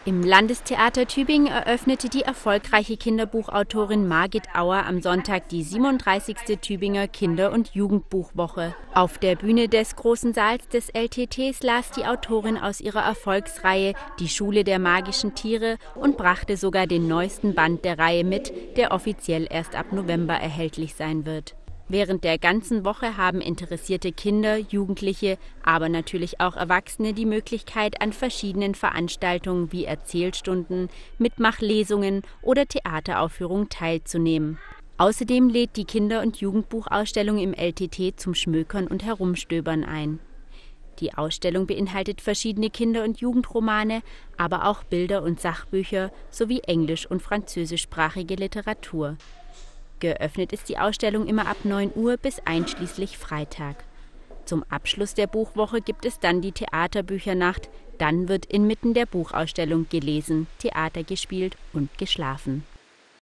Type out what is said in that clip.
Im Landestheater Tübingen eröffnete die erfolgreiche Kinderbuchautorin Margit Auer am Sonntag die 37. Tübinger Kinder- und Jugendbuchwoche. Auf der Bühne des großen Saals des LTTs las die Autorin aus ihrer Erfolgsreihe Die Schule der magischen Tiere und brachte sogar den neuesten Band der Reihe mit, der offiziell erst ab November erhältlich sein wird. Während der ganzen Woche haben interessierte Kinder, Jugendliche, aber natürlich auch Erwachsene die Möglichkeit, an verschiedenen Veranstaltungen wie Erzählstunden, Mitmachlesungen oder Theateraufführungen teilzunehmen. Außerdem lädt die Kinder- und Jugendbuchausstellung im LTT zum Schmökern und Herumstöbern ein. Die Ausstellung beinhaltet verschiedene Kinder- und Jugendromane, aber auch Bilder und Sachbücher sowie englisch- und französischsprachige Literatur. Geöffnet ist die Ausstellung immer ab 9 Uhr bis einschließlich Freitag. Zum Abschluss der Buchwoche gibt es dann die Theaterbüchernacht. Dann wird inmitten der Buchausstellung gelesen, Theater gespielt und geschlafen.